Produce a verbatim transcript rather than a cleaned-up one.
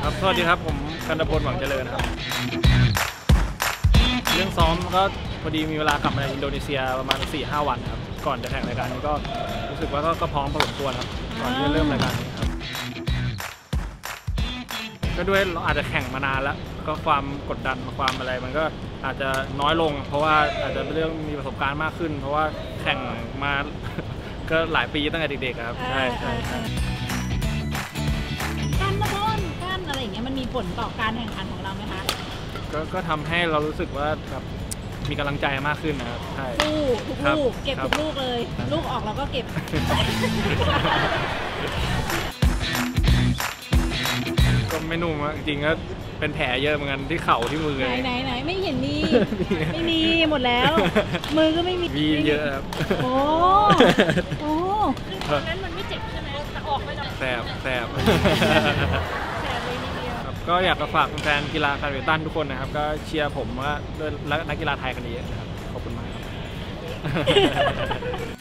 ครับสวัสดีครับผมกันตพลหวังเจริญครับเรื่องซ้อมก็พอดีมีเวลากลับมาอินโดนีเซียประมาณ สี่ห้า วันครับก่อนจะแข่งรายการนี้ก็รู้สึกว่าก็พร้อมพอสมควรครับก่อนที่จะเริ่มรายการนี้ครับก็ด้วยเราอาจจะแข่งมานานแล้วก็ความกดดันความอะไรมันก็อาจจะน้อยลงเพราะว่าอาจจะเป็นเรื่องมีประสบการณ์มากขึ้นเพราะว่าแข่งมาก็หลายปีตั้งแต่เด็กๆครับใช่ใช่ใช่การมาบอลการอะไรอย่างเงี้ยมันมีผลต่อการแข่งขันของเราไหมคะก็ก็ทำให้เรารู้สึกว่าแบบมีกำลังใจมากขึ้นนะครับใช่สู้ทุกลูกเก็บทุกลูกเลยลูกออกเราก็เก็บก็ไม่นุ่มจริงๆก็เป็นแผลเยอะเหมือนกันที่เข่าที่มือไหนไหนไหนไม่เห็นมีไม่มีหมดแล้วมือก็ไม่มีมีเยอะครับโอ้โอ้ตอนนั้นมันไม่เจ็บใช่ไหมแต่ออกไปแล้วแสบแสบก็อยากจะฝากแฟนกีฬาคาร์ดิตันทุกคนนะครับก็เชียร์ผมว่าด้วยนักกีฬาไทยกันเยอะนะครับขอบคุณมากครับ